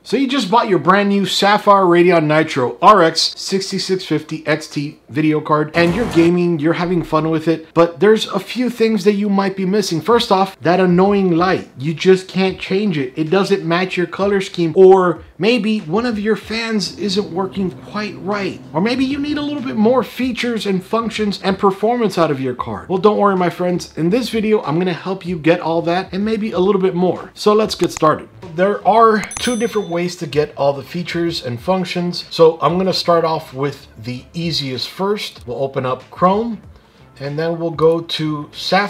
So you just bought your brand new Sapphire Radeon Nitro RX 6650 XT video card and you're gaming, you're having fun with it, but there's a few things that you might be missing. First off, that annoying light, you just can't change it. It doesn't match your color scheme, or maybe one of your fans isn't working quite right. Or maybe you need a little bit more features and functions and performance out of your card. Well, don't worry, my friends. In this video, I'm gonna help you get all that and maybe a little bit more. So let's get started. There are two different ways to get all the features and functions. So I'm gonna start off with the easiest first. We'll open up Chrome and then we'll go to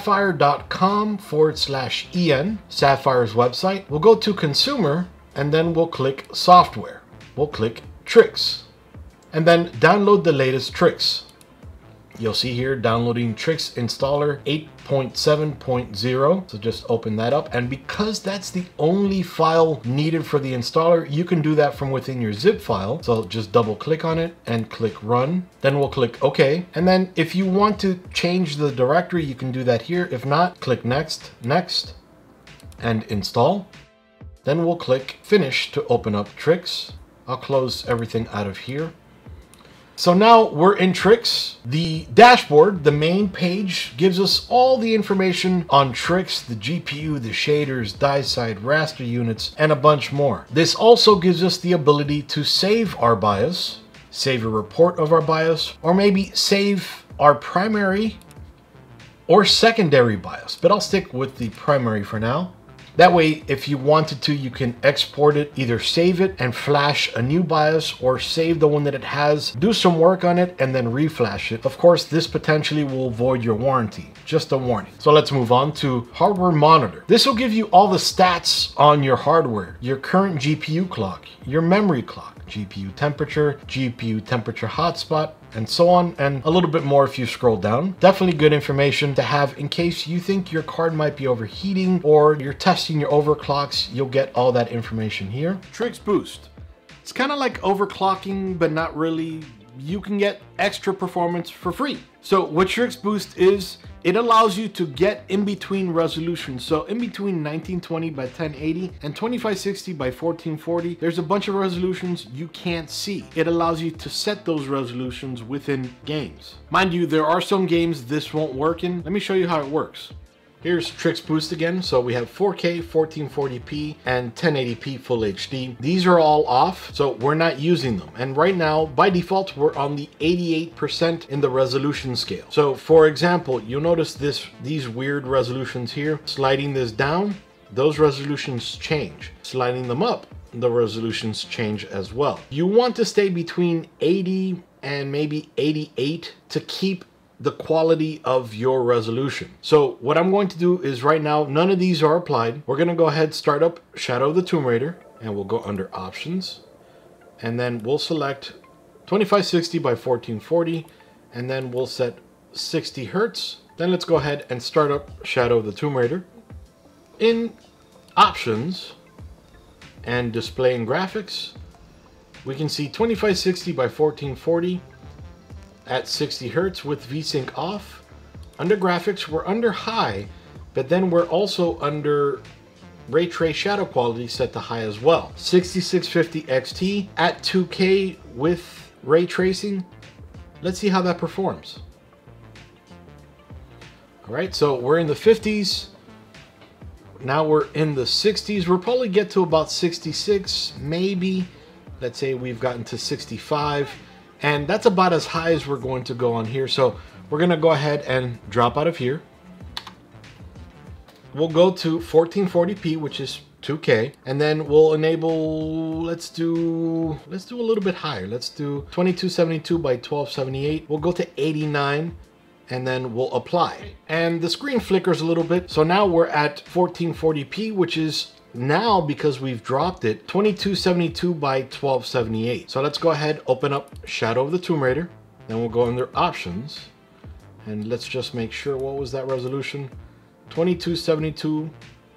sapphire.com/en, Sapphire's website. We'll go to Consumer and then we'll click Software. We'll click TRIXX and then download the latest TRIXX. You'll see here downloading TRIXX installer 8.7.0. So just open that up. And because that's the only file needed for the installer, you can do that from within your zip file. So just double click on it and click run. Then we'll click OK. And then if you want to change the directory, you can do that here. If not, click next, next, and install. Then we'll click finish to open up TRIXX. I'll close everything out of here. So now we're in TRIXX. The dashboard, the main page, gives us all the information on TRIXX, the GPU, the shaders, die side, raster units, and a bunch more. This also gives us the ability to save our BIOS, save a report of our BIOS, or maybe save our primary or secondary BIOS, but I'll stick with the primary for now. That way, if you wanted to, you can export it, either save it and flash a new BIOS, or save the one that it has, do some work on it, and then reflash it. Of course, this potentially will void your warranty. Just a warning. So let's move on to hardware monitor. This will give you all the stats on your hardware, your current GPU clock, your memory clock, GPU temperature hotspot, and so on, and a little bit more if you scroll down. Definitely good information to have in case you think your card might be overheating or you're testing your overclocks. You'll get all that information here. TRIXX Boost. It's kind of like overclocking, but not really. You can get extra performance for free. So what TRIXX Boost is, it allows you to get in between resolutions. So in between 1920 by 1080 and 2560 by 1440, there's a bunch of resolutions you can't see. It allows you to set those resolutions within games. Mind you, there are some games this won't work in. Let me show you how it works. Here's TRIXX Boost again. So we have 4K, 1440p, and 1080p Full HD. These are all off, so we're not using them. And right now, by default, we're on the 88% in the resolution scale. So for example, you'll notice these weird resolutions here. Sliding this down, those resolutions change. Sliding them up, the resolutions change as well. You want to stay between 80 and maybe 88 to keep the quality of your resolution. So what I'm going to do is right now, none of these are applied. We're going to go ahead, start up Shadow of the Tomb Raider, and we'll go under options, and then we'll select 2560 by 1440, and then we'll set 60 Hertz. Then let's go ahead and start up Shadow of the Tomb Raider. In options and display and graphics, we can see 2560 by 1440 at 60 Hertz with VSync off. Under graphics, we're under high, but then we're also under ray trace shadow quality set to high as well. 6650 XT at 2K with ray tracing. Let's see how that performs. All right, so we're in the 50s. Now we're in the 60s. We'll probably get to about 66, maybe. Let's say we've gotten to 65. And that's about as high as we're going to go on here. So we're going to go ahead and drop out of here. We'll go to 1440p, which is 2K, and then we'll enable, let's do a little bit higher. Let's do 2272 by 1278. We'll go to 89 and then we'll apply. And the screen flickers a little bit. So now we're at 1440p, which is now, because we've dropped it, 2272 by 1278. So let's go ahead, open up Shadow of the Tomb Raider. Then we'll go under options and let's just make sure, what was that resolution? 2272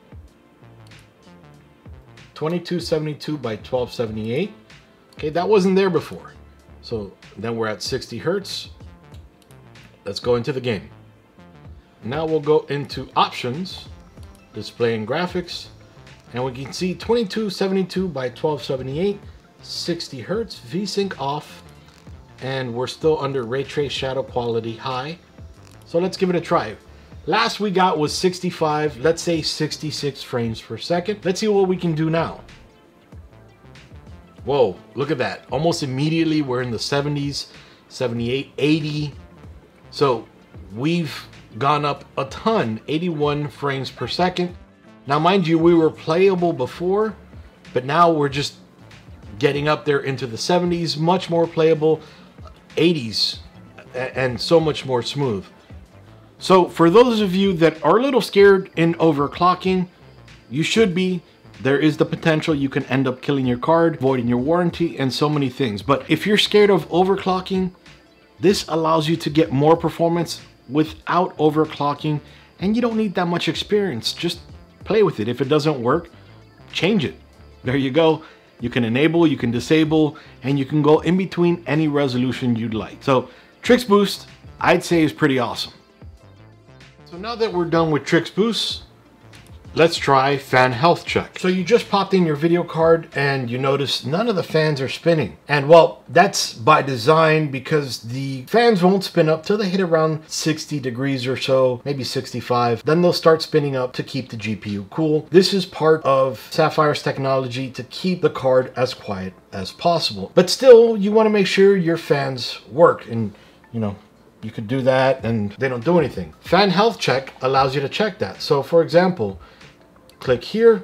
by 1278. Okay, that wasn't there before. So then we're at 60 Hertz. Let's go into the game. Now we'll go into options, display and graphics, And we can see 2272 by 1278, 60 Hertz, VSync off, and we're still under ray trace shadow quality high. So let's give it a try. Last we got was 65, let's say 66 frames per second. Let's see what we can do now. Whoa, look at that. Almost immediately we're in the 70s, 78, 80. So we've gone up a ton, 81 frames per second. Now mind you, we were playable before, but now we're just getting up there into the 70s, much more playable, 80s, and so much more smooth. So for those of you that are a little scared in overclocking, you should be. There is the potential you can end up killing your card, voiding your warranty, and so many things. But if you're scared of overclocking, this allows you to get more performance without overclocking, and you don't need that much experience. Just play with it. If it doesn't work, change it. There you go. You can enable, you can disable, and you can go in between any resolution you'd like. So TRIXX Boost, I'd say, is pretty awesome. So now that we're done with TRIXX Boost, let's try Fan Health Check. So you just popped in your video card and you notice none of the fans are spinning. And well, that's by design because the fans won't spin up till they hit around 60 degrees or so, maybe 65. Then they'll start spinning up to keep the GPU cool. This is part of Sapphire's technology to keep the card as quiet as possible. But still, you want to make sure your fans work, and you know, you could do that and they don't do anything. Fan Health Check allows you to check that. So for example, click here.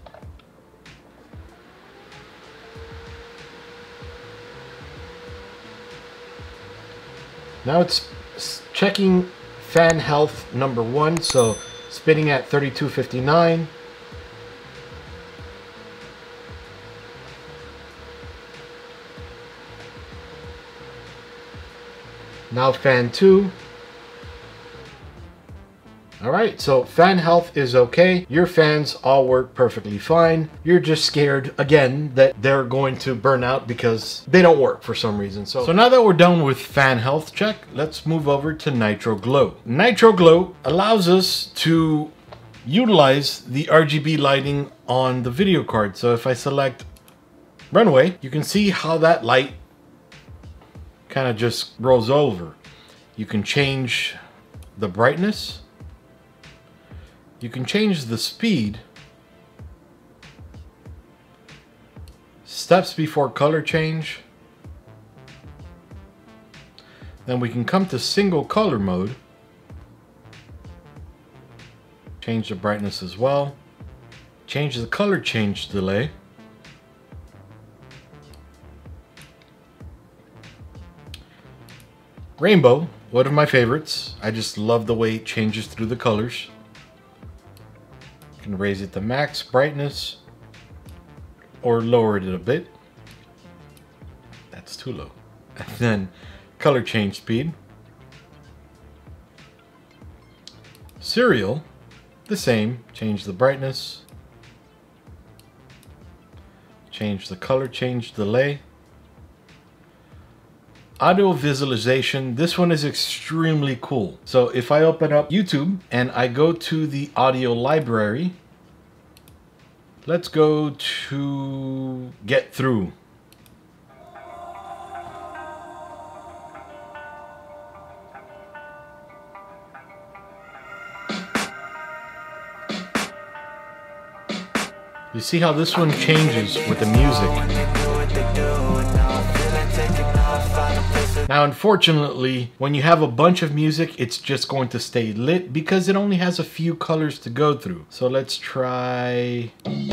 Now it's checking fan health number 1, so spinning at 3259. Now fan 2. All right, so fan health is okay. Your fans all work perfectly fine. You're just scared, again, that they're going to burn out because they don't work for some reason. So now that we're done with fan health check, let's move over to Nitro Glow. Nitro Glow allows us to utilize the RGB lighting on the video card. So if I select runway, you can see how that light kind of just rolls over. You can change the brightness. You can change the speed, steps before color change. Then we can come to single color mode, change the brightness as well, change the color change delay, rainbow, one of my favorites. I just love the way it changes through the colors. Can raise it to max brightness or lower it a bit. That's too low. And then color change speed. Serial, the same. Change the brightness. Change the color change delay. Audio visualization, this one is extremely cool. So if I open up YouTube and I go to the audio library, let's go to Get Through. You see how this one changes with the music. Now, unfortunately, when you have a bunch of music, it's just going to stay lit because it only has a few colors to go through. So let's try...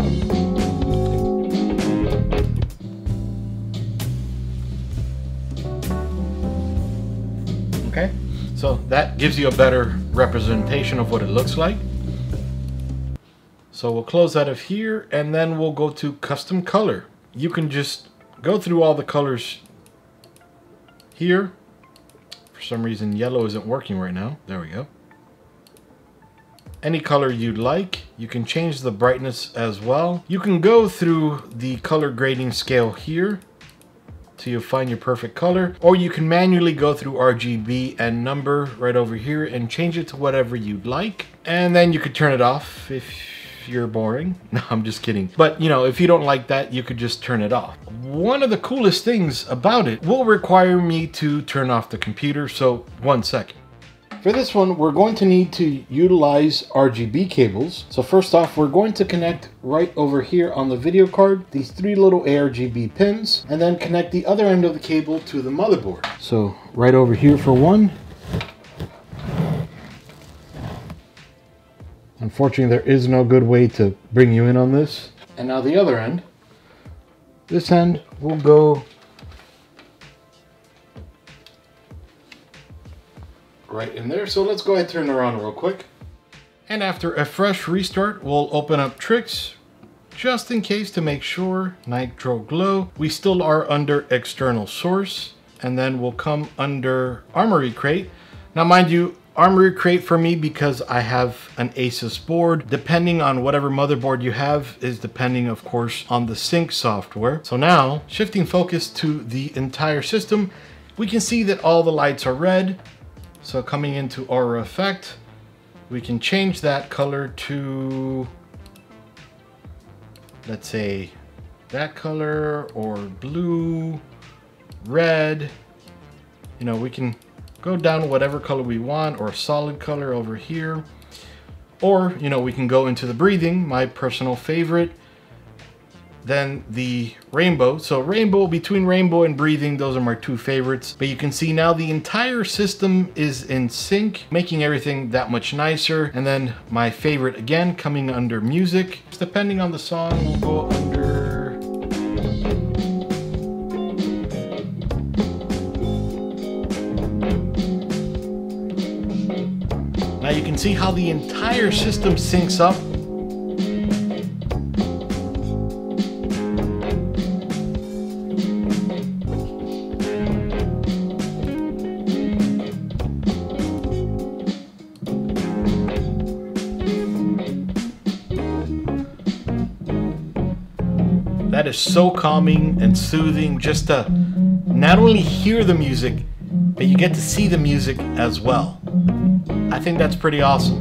Okay, so that gives you a better representation of what it looks like. So we'll close out of here and then we'll go to custom color. You can just go through all the colors here. For some reason yellow isn't working right now. There we go. Any color you'd like. You can change the brightness as well. You can go through the color grading scale here till you find your perfect color, or you can manually go through RGB and number right over here and change it to whatever you'd like, and then you could turn it off if if you're boring. No, I'm just kidding. But you know, if you don't like that, you could just turn it off. One of the coolest things about it will require me to turn off the computer, so 1 second. For this one, we're going to need to utilize RGB cables. So first off, we're going to connect right over here on the video card, these 3 little ARGB pins, and then connect the other end of the cable to the motherboard. So right over here for one. Unfortunately, there is no good way to bring you in on this. And now the other end. This end will go right in there. So let's go ahead and turn it around real quick. And after a fresh restart, we'll open up TRIXX just in case to make sure. Nitro Glow. We still are under external source, and then we'll come under Armory Crate. Now mind you, Armory Crate for me, because I have an Asus board, depending on whatever motherboard you have, is depending of course on the sync software. So now, shifting focus to the entire system, we can see that all the lights are red. So coming into Aura Effect, we can change that color to, let's say, that color, or blue, red. You know, we can go down to whatever color we want, or a solid color over here. Or, you know, we can go into the breathing, my personal favorite. Then the rainbow. So rainbow, between rainbow and breathing, those are my 2 favorites. But you can see now the entire system is in sync, making everything that much nicer. And then my favorite again, coming under music. Depending on the song, we'll go under... Now you can see how the entire system syncs up. That is so calming and soothing just to not only hear the music, but you get to see the music as well. I think that's pretty awesome.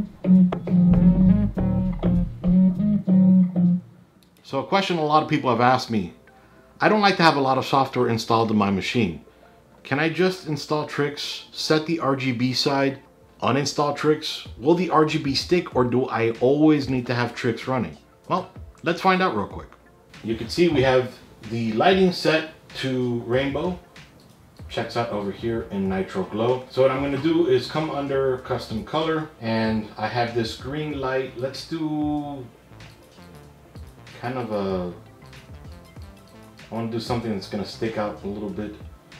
So a question a lot of people have asked me, I don't like to have a lot of software installed in my machine. Can I just install TRIXX, set the RGB side, uninstall TRIXX? Will the RGB stick, or do I always need to have TRIXX running? Well, let's find out real quick. You can see we have the lighting set to rainbow. Checks out over here in Nitro Glow. So what I'm going to do is come under custom color, and I have this green light. Let's do kind of a, I want to do something that's going to stick out a little bit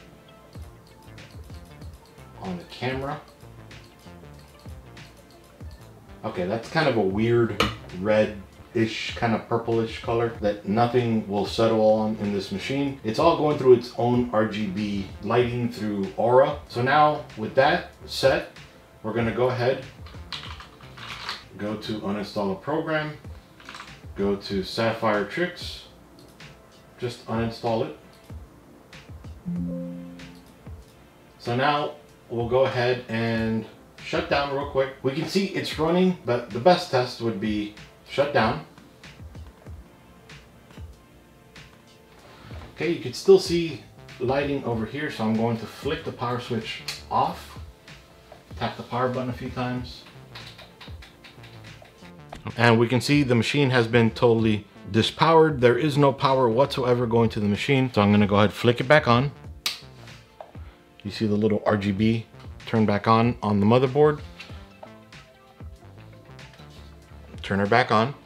on the camera. Okay, that's kind of a weird red-ish, kind of purplish color that nothing will settle on in this machine. It's all going through its own RGB lighting through Aura. So now with that set, we're going to go ahead, go to uninstall a program, go to Sapphire TRIXX, just uninstall it. So now we'll go ahead and shut down real quick. We can see it's running, but the best test would be shut down. Okay, you can still see lighting over here, so I'm going to flick the power switch off. Tap the power button a few times. And we can see the machine has been totally dispowered. There is no power whatsoever going to the machine. So I'm going to go ahead and flick it back on. You see the little RGB turn back on the motherboard. Turn her back on.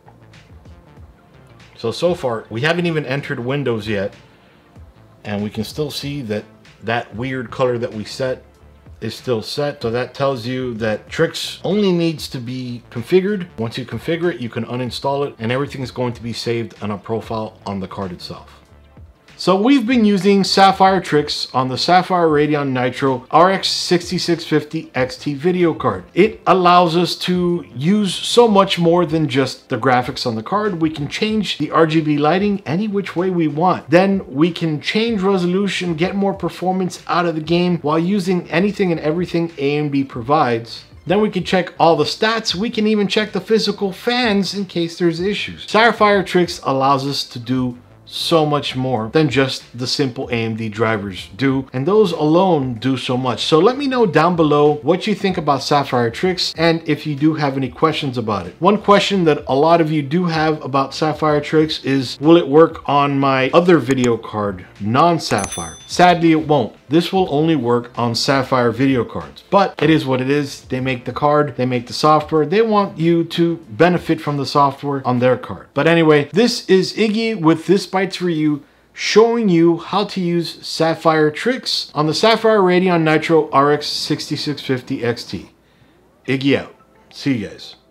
So far, we haven't even entered Windows yet. And we can still see that that weird color that we set is still set. So that tells you that TRIXX only needs to be configured. Once you configure it, you can uninstall it, and everything is going to be saved on a profile on the card itself. So we've been using Sapphire TRIXX on the Sapphire Radeon Nitro RX 6650 XT video card. It allows us to use so much more than just the graphics on the card. We can change the RGB lighting any which way we want. Then we can change resolution, get more performance out of the game while using anything and everything AMD provides. Then we can check all the stats. We can even check the physical fans in case there's issues. Sapphire TRIXX allows us to do so much more than just the simple AMD drivers do, and those alone do so much. So let me know down below what you think about Sapphire TRIXX and if you do have any questions about it. One question that a lot of you do have about Sapphire TRIXX is, will it work on my other video card, non-Sapphire? Sadly, it won't. This will only work on Sapphire video cards, but it is what it is. They make the card, they make the software. They want you to benefit from the software on their card. But anyway, this is Iggy with ThisBytesForYou, showing you how to use Sapphire TRIXX on the Sapphire Radeon Nitro RX 6650 XT. Iggy out. See you guys.